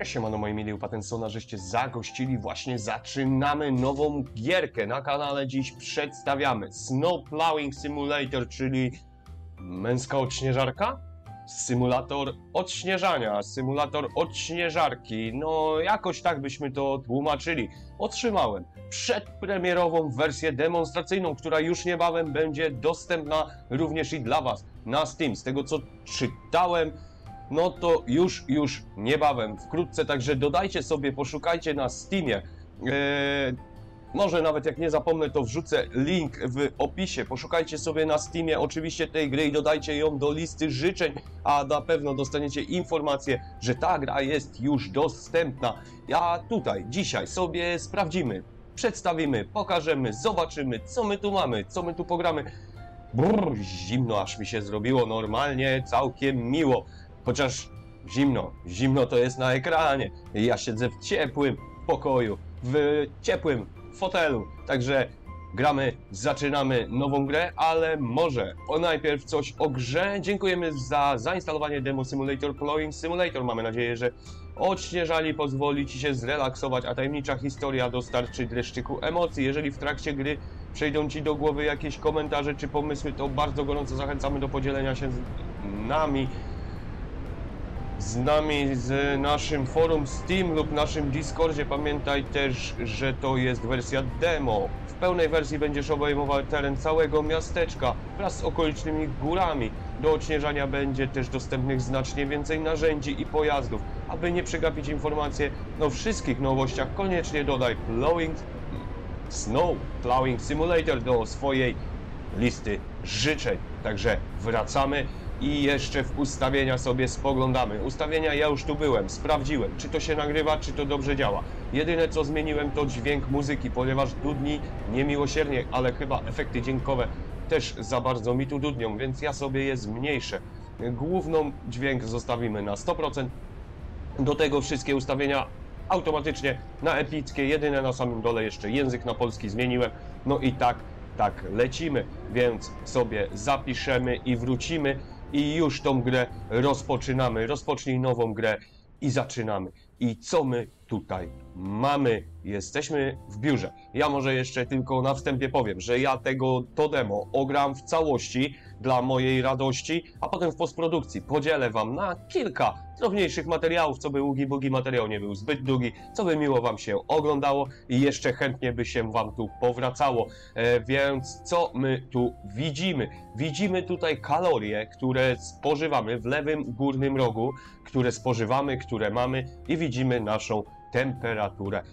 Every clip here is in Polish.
Siemano moi mili u Patensona, żeście zagościli, właśnie zaczynamy nową gierkę. Na kanale dziś przedstawiamy Snow Plowing Simulator, czyli męska odśnieżarka? Symulator odśnieżania, symulator odśnieżarki, no jakoś tak byśmy to tłumaczyli. Otrzymałem przedpremierową wersję demonstracyjną, która już niebawem będzie dostępna również i dla Was na Steam. Z tego co czytałem, no to już niebawem, wkrótce, także dodajcie sobie, poszukajcie na Steamie. Może nawet jak nie zapomnę, to wrzucę link w opisie. Poszukajcie sobie na Steamie oczywiście tej gry i dodajcie ją do listy życzeń, a na pewno dostaniecie informację, że ta gra jest już dostępna. Ja tutaj dzisiaj sobie sprawdzimy, przedstawimy, pokażemy, zobaczymy, co my tu mamy, co my tu pogramy. Brrr, zimno aż mi się zrobiło, normalnie całkiem miło. Chociaż zimno to jest na ekranie. Ja siedzę w ciepłym pokoju, w ciepłym fotelu. Także gramy, zaczynamy nową grę, ale może najpierw coś o grze. Dziękujemy za zainstalowanie demo Simulator Plowing Simulator. Mamy nadzieję, że odśnieżali pozwoli Ci się zrelaksować, a tajemnicza historia dostarczy dreszczyku emocji. Jeżeli w trakcie gry przejdą Ci do głowy jakieś komentarze czy pomysły, to bardzo gorąco zachęcamy do podzielenia się z nami, z naszym forum Steam lub naszym Discordzie. Pamiętaj też, że to jest wersja demo. W pełnej wersji będziesz obejmował teren całego miasteczka wraz z okolicznymi górami. Do odśnieżania będzie też dostępnych znacznie więcej narzędzi i pojazdów. Aby nie przegapić informacji o wszystkich nowościach, koniecznie dodaj Snow Plowing Simulator do swojej listy życzeń. Także wracamy i jeszcze w ustawienia sobie spoglądamy. Ustawienia ja już tu byłem, sprawdziłem, czy to się nagrywa, czy to dobrze działa. Jedyne co zmieniłem to dźwięk muzyki, ponieważ dudni niemiłosiernie, ale chyba efekty dźwiękowe też za bardzo mi tu dudnią, więc ja sobie je zmniejszę. Główną dźwięk zostawimy na 100%. Do tego wszystkie ustawienia automatycznie na epickie, jedyne na samym dole jeszcze język na polski zmieniłem. No i tak lecimy, więc sobie zapiszemy i wrócimy. I już tą grę rozpoczynamy. Rozpocznij nową grę i zaczynamy. I co my tutaj mamy? Jesteśmy w biurze. Ja może jeszcze tylko na wstępie powiem, że ja to demo ogram w całości dla mojej radości, a potem w postprodukcji podzielę Wam na kilka drobniejszych materiałów, co by ługi-bugi materiał nie był zbyt długi, co by miło Wam się oglądało i jeszcze chętnie by się Wam tu powracało. Więc co my tu widzimy? Widzimy tutaj kalorie, które spożywamy w lewym górnym rogu, które mamy i widzimy naszą temperaturę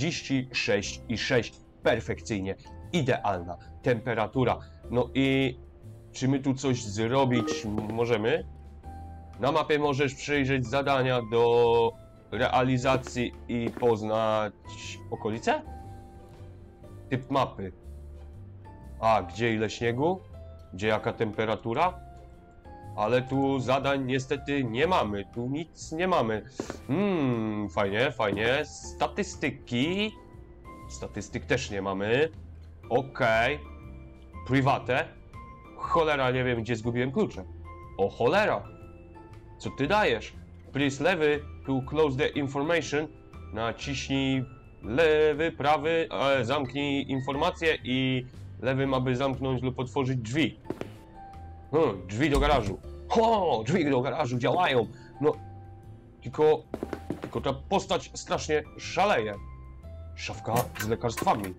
36,6. Perfekcyjnie, idealna temperatura. No i czy my tu coś zrobić możemy? Na mapie możesz przyjrzeć zadania do realizacji i poznać okolice? Typ mapy. A, gdzie ile śniegu? Gdzie jaka temperatura? Ale tu zadań niestety nie mamy, tu nic nie mamy. Fajnie. Statystyki. Statystyk też nie mamy. Okej. Private. Cholera, nie wiem gdzie zgubiłem klucze. O cholera. Co ty dajesz? Please lewy to close the information. Naciśnij lewy, prawy, zamknij informację i lewym, aby zamknąć lub otworzyć drzwi. Drzwi do garażu. Drzwi do garażu działają. No, tylko ta postać strasznie szaleje. Szafka z lekarstwami.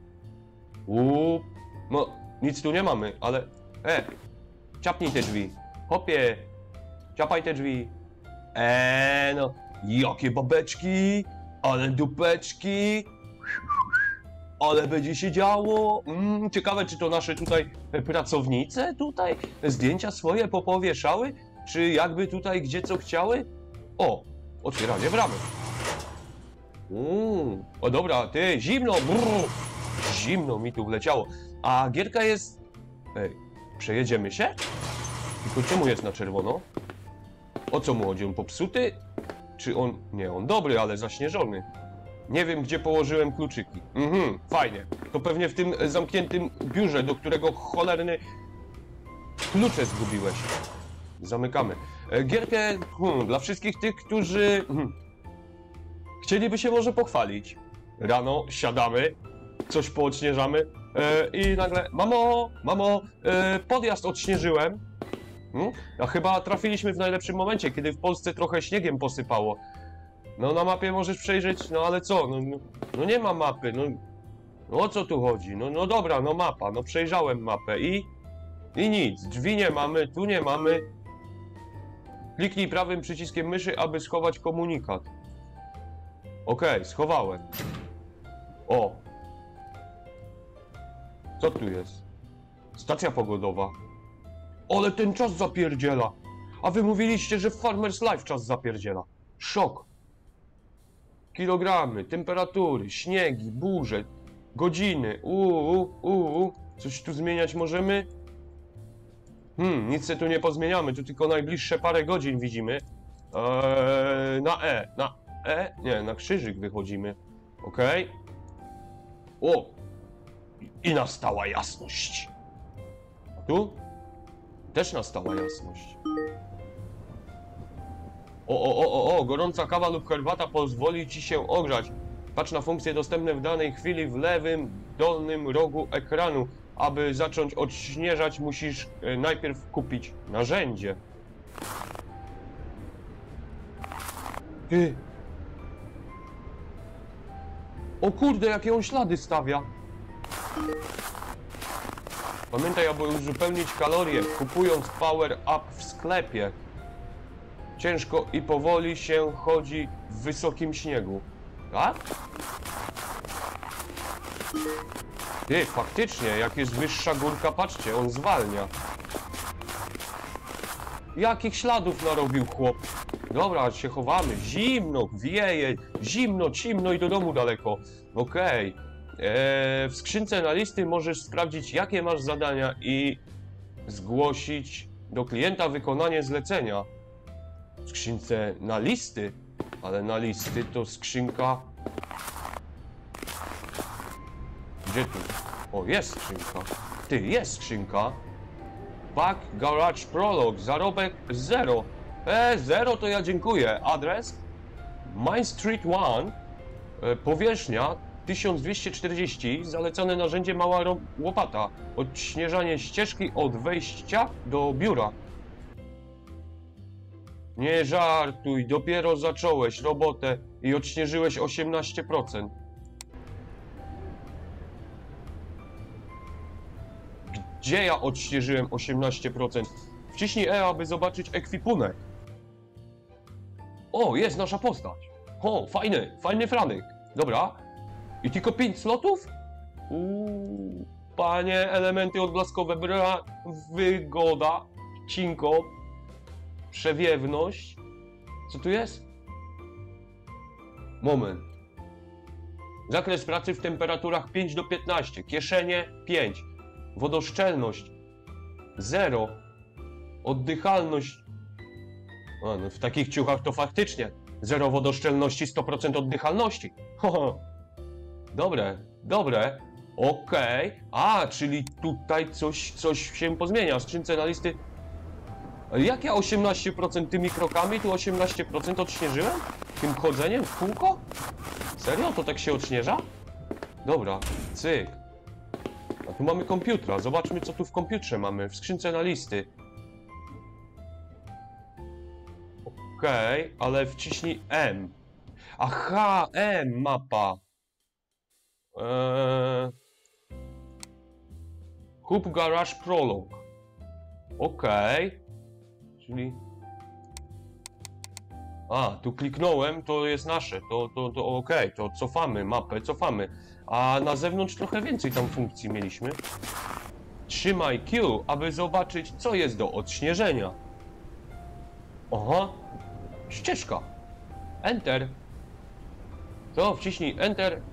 No, nic tu nie mamy, ale... ciapnij te drzwi. Hopie, ciapaj te drzwi. No, jakie babeczki, ale dupeczki. Ale będzie się działo. Ciekawe, czy to nasze tutaj pracownice tutaj zdjęcia swoje popowieszały? Czy jakby tutaj gdzie co chciały? O, otwieranie bramy. O dobra, ty, zimno, zimno mi tu wleciało. A gierka jest... przejedziemy się? Tylko czemu jest na czerwono? O co mu chodzi? On popsuty? Czy on... Nie, on dobry, ale zaśnieżony. Nie wiem, gdzie położyłem kluczyki. Fajnie. To pewnie w tym zamkniętym biurze, do którego cholerny klucze zgubiłeś. Zamykamy. Gierkę dla wszystkich tych, którzy chcieliby się może pochwalić. Rano siadamy, coś poodśnieżamy i nagle, mamo, podjazd odśnieżyłem. A chyba trafiliśmy w najlepszym momencie, kiedy w Polsce trochę śniegiem posypało. No na mapie możesz przejrzeć, no ale co, no nie ma mapy, no o co tu chodzi? No dobra, no mapa, no przejrzałem mapę i nic, drzwi nie mamy, tu nie mamy. Kliknij prawym przyciskiem myszy, aby schować komunikat. Okej, schowałem. O! Co tu jest? Stacja pogodowa. Ale ten czas zapierdziela! A wy mówiliście, że w Farmer's Life czas zapierdziela. Szok! Kilogramy, temperatury, śniegi, burze, godziny. Coś tu zmieniać możemy? Nic się tu nie pozmieniamy, tu tylko najbliższe parę godzin widzimy. Na krzyżyk wychodzimy. Okej. O! I nastała jasność. A tu? Też nastała jasność. Gorąca kawa lub herbata pozwoli ci się ogrzać. Patrz na funkcje dostępne w danej chwili w lewym dolnym rogu ekranu. Aby zacząć odśnieżać, musisz najpierw kupić narzędzie. Ty! O kurde, jakie on ślady stawia! Pamiętaj, aby uzupełnić kalorie, kupując Power Up w sklepie. Ciężko i powoli się chodzi w wysokim śniegu. Tak? Ty, faktycznie, jak jest wyższa górka, patrzcie, on zwalnia. Jakich śladów narobił chłop? Dobra, się chowamy. Zimno, wieje, zimno, cimno i do domu daleko. Okej. W skrzynce na listy możesz sprawdzić, jakie masz zadania i zgłosić do klienta wykonanie zlecenia. W skrzynce na listy? Ale na listy to skrzynka... Gdzie tu? O, jest skrzynka. Ty, jest skrzynka. Back Garage Prolog, zarobek 0. Zero to ja dziękuję. Adres? Main Street 1. Powierzchnia 1240. Zalecane narzędzie mała łopata. Odśnieżanie ścieżki od wejścia do biura. Nie żartuj, dopiero zacząłeś robotę i odśnieżyłeś 18%. Gdzie ja odśnieżyłem 18%? Wciśnij E, aby zobaczyć ekwipunek. O, jest nasza postać. O, fajny franek. Dobra. I tylko 5 slotów? Panie, elementy odblaskowe, wygoda, cinko, przewiewność. Co tu jest? Moment. Zakres pracy w temperaturach 5 do 15, kieszenie 5, wodoszczelność 0, oddychalność. A, no w takich ciuchach to faktycznie 0 wodoszczelności, 100% oddychalności. Dobre. Okej. A, czyli tutaj coś się pozmienia. W skrzynce na listy. Jak ja 18% tymi krokami, tu 18% odśnieżyłem? Tym chodzeniem w kółko? Serio? To tak się odśnieża? Dobra, cyk. A tu mamy komputera. Zobaczmy, co tu w komputerze mamy. W skrzynce na listy. Okej, ale wciśnij M. Aha, M, mapa. Hub Garage Prolog. Okej. Czyli... A, tu kliknąłem, to jest nasze. To okej, to cofamy mapę, cofamy. A na zewnątrz trochę więcej tam funkcji mieliśmy. Trzymaj Q, aby zobaczyć, co jest do odśnieżenia. Aha. Ścieżka. Enter. To wciśnij Enter.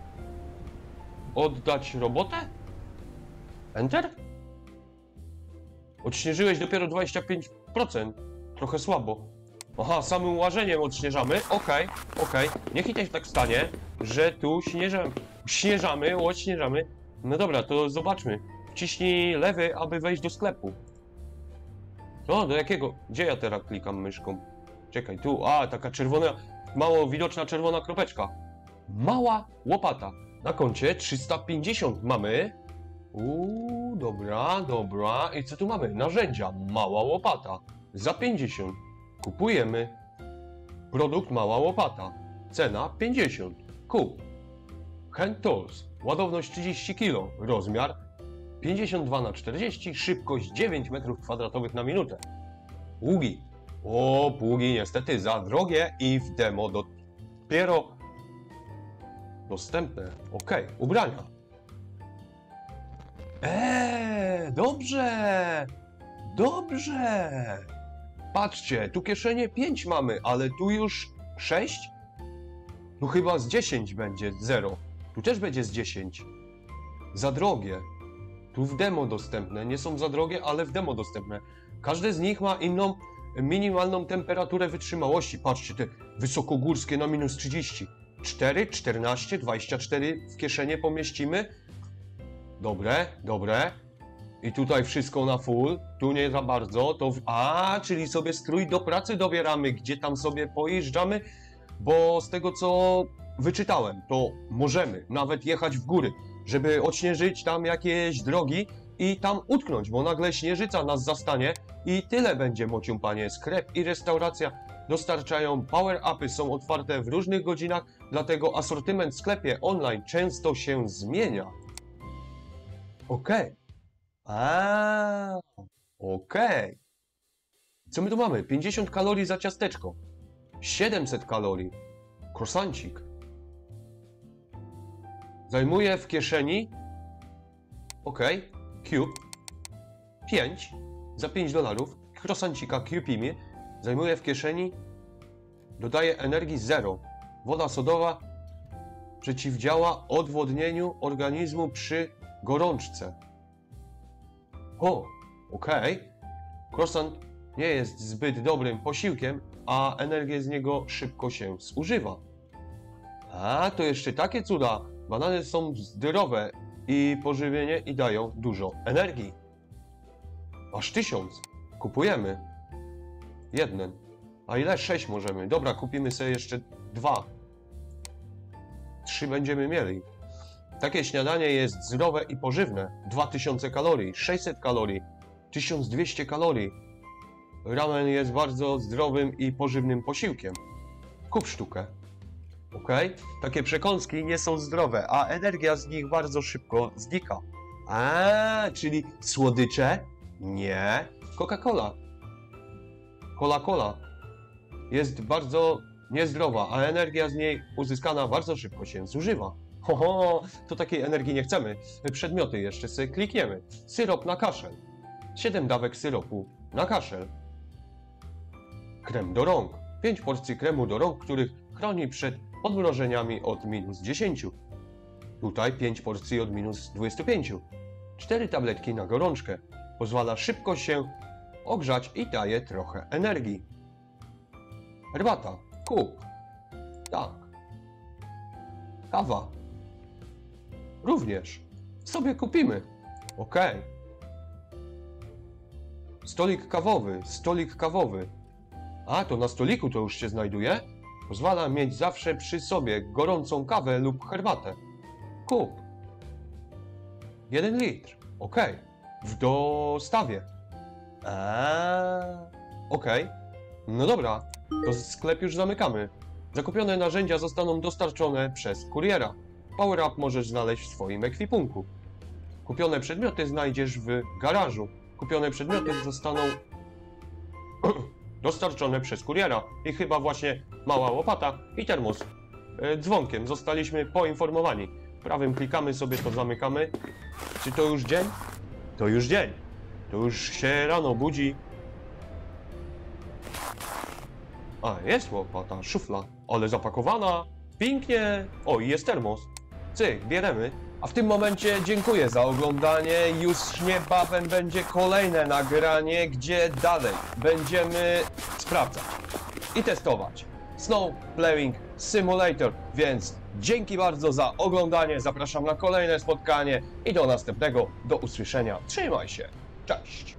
Oddać robotę? Enter? Odśnieżyłeś dopiero 25%. Trochę słabo. Aha, samym łażeniem odśnieżamy. Okej. Niech i tak stanie, że tu odśnieżamy. No dobra, to zobaczmy. Wciśnij lewy, aby wejść do sklepu. O, do jakiego? Gdzie ja teraz klikam myszką? Czekaj, tu. A, taka czerwona. mało widoczna czerwona kropeczka. Mała łopata. Na koncie 350 mamy. Dobra, dobra. I co tu mamy? Narzędzia. Mała łopata. Za 50. Kupujemy. Produkt mała łopata. Cena 50. Kup. Hand Tools. Ładowność 30 kg. Rozmiar 52×40. Szybkość 9 m2 na minutę. Pługi. Pługi niestety za drogie i w demo dopiero dostępne. Ok, ubrania. Dobrze! Dobrze! Patrzcie, tu kieszenie 5 mamy, ale tu już 6? No chyba z 10 będzie 0. Tu też będzie z 10. Za drogie. Tu w demo dostępne. Nie są za drogie, ale w demo dostępne. Każde z nich ma inną minimalną temperaturę wytrzymałości. Patrzcie, te wysokogórskie na minus 30. 4, 14, 24 w kieszenie pomieścimy. Dobre, dobre. I tutaj wszystko na full. Tu nie za bardzo. To czyli sobie strój do pracy dobieramy, gdzie tam sobie pojeżdżamy. Bo z tego, co wyczytałem, to możemy nawet jechać w góry, żeby odśnieżyć tam jakieś drogi i tam utknąć, bo nagle śnieżyca nas zastanie i tyle będzie, mocium panie. Sklep i restauracja dostarczają power-upy, są otwarte w różnych godzinach, dlatego asortyment w sklepie online często się zmienia. Okej. Okej. Co my tu mamy? 50 kalorii za ciasteczko. 700 kalorii. Croissancik. Zajmuje w kieszeni. Okej. Cube. 5. Za $5. Croissancika Cube zajmuje w kieszeni. Dodaje energii 0. Woda sodowa przeciwdziała odwodnieniu organizmu przy gorączce. Okej. Croissant nie jest zbyt dobrym posiłkiem, a energię z niego szybko się zużywa. To jeszcze takie cuda. Banany są zdrowe i pożywienie i dają dużo energii. Aż 1000. Kupujemy. Jeden. A ile? 6 możemy. Dobra, kupimy sobie jeszcze 2. 3 będziemy mieli. Takie śniadanie jest zdrowe i pożywne. 2000 kalorii, 600 kalorii, 1200 kalorii. Ramen jest bardzo zdrowym i pożywnym posiłkiem. Kup sztukę. Ok? Takie przekąski nie są zdrowe, a energia z nich bardzo szybko znika. Czyli słodycze? Nie. Coca-Cola. Cola-Cola jest bardzo niezdrowa, a energia z niej uzyskana bardzo szybko się zużywa. To takiej energii nie chcemy. Przedmioty jeszcze sobie klikniemy. Syrop na kaszel. 7 dawek syropu na kaszel. Krem do rąk. 5 porcji kremu do rąk, których chroni przed odmrożeniami od minus 10. Tutaj 5 porcji od minus 25. 4 tabletki na gorączkę. Pozwala szybko się ogrzać i daje trochę energii. Herbata. Kup. Tak. Kawa. Również. Sobie kupimy. Ok. Stolik kawowy. Stolik kawowy. To na stoliku to już się znajduje. Pozwala mieć zawsze przy sobie gorącą kawę lub herbatę. Kup. 1 litr. Ok. W dostawie. Ok. No dobra. To sklep już zamykamy. Zakupione narzędzia zostaną dostarczone przez kuriera. Power Up możesz znaleźć w swoim ekwipunku. Kupione przedmioty znajdziesz w garażu. Kupione przedmioty zostaną dostarczone przez kuriera. I chyba właśnie mała łopata i termos. Dzwonkiem zostaliśmy poinformowani. Prawym klikamy sobie, to zamykamy. Czy to już dzień? To już dzień. To już się rano budzi. Jest łopata, szufla, ale zapakowana. Pięknie. I jest termos. Cyk, bieremy. A w tym momencie dziękuję za oglądanie. Już niebawem będzie kolejne nagranie, gdzie dalej będziemy sprawdzać i testować Snow Ploughing Simulator. Więc dzięki bardzo za oglądanie. Zapraszam na kolejne spotkanie i do następnego. Do usłyszenia. Trzymaj się. Cześć.